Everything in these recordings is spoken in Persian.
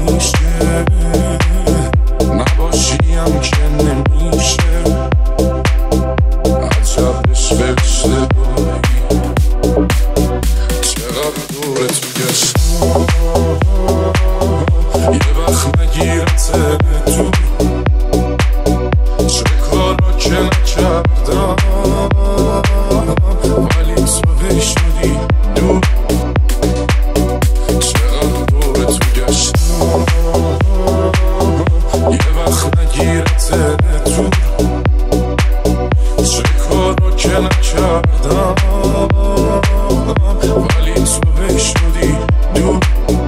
میشه نباشیم که نمیشه عجبش فرشته داری چقدر دور تو گشتم یه وقت نگیرت تو چه کارا که نکردم ولی تو هی شدی دور چقدر دور تو گشتم یه وقت نگیرت تو چه کارا که نکردم ولی تو هی شدی دور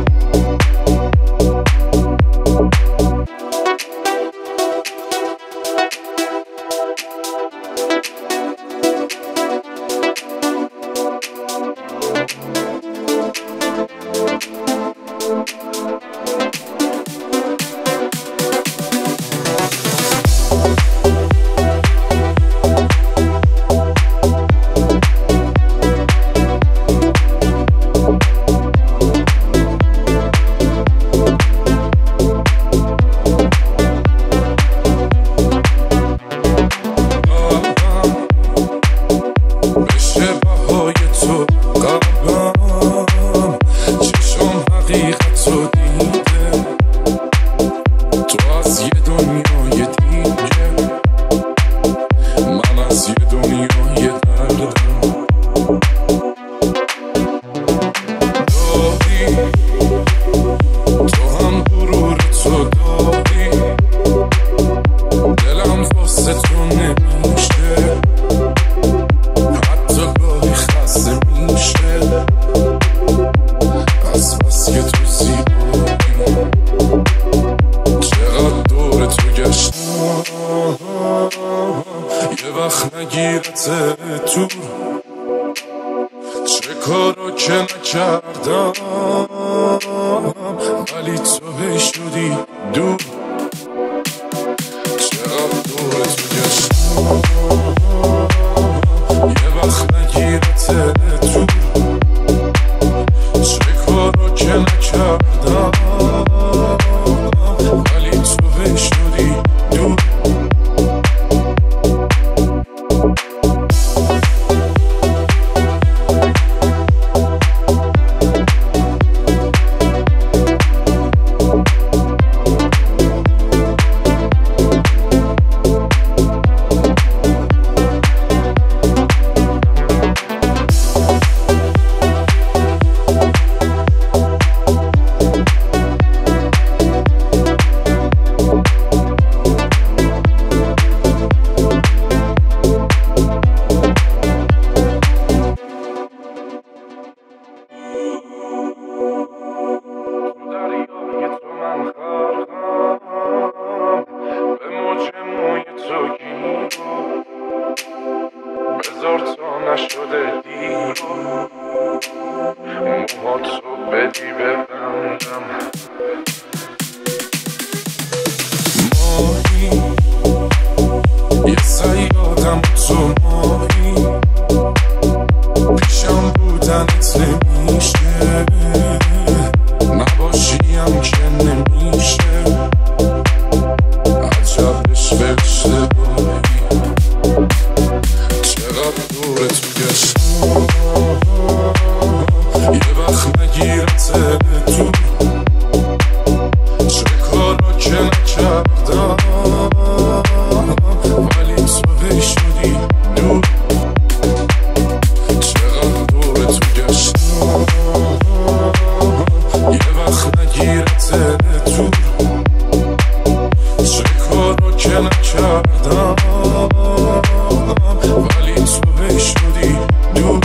یه وقت نگیرت تو چه کارا که نکردم ولی تو هی شدی دور چقدر دور تو گشتم یه وقت نگیرت تو چه کارا که نکردم ولی تو هی شدی دور بذار تا نشده دیر موهاتو بدی ببندم ماهی یه سیادم تو ماهی پیشم بودنت نمیشه نباشیم که نمیشه عجبش فرشته داری چقدر دور تو گشتم یه وقت نگیرت تو چه کارا که نکردم ولی تو هی شدی دور چقدر دور تو گشتم یه وقت نگیرت تو چه کارا که نکردم ولی تو هی شدی دور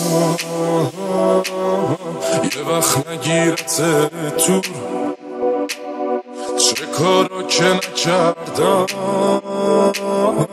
یه وقت نگیرت تو چه کارا که نکردم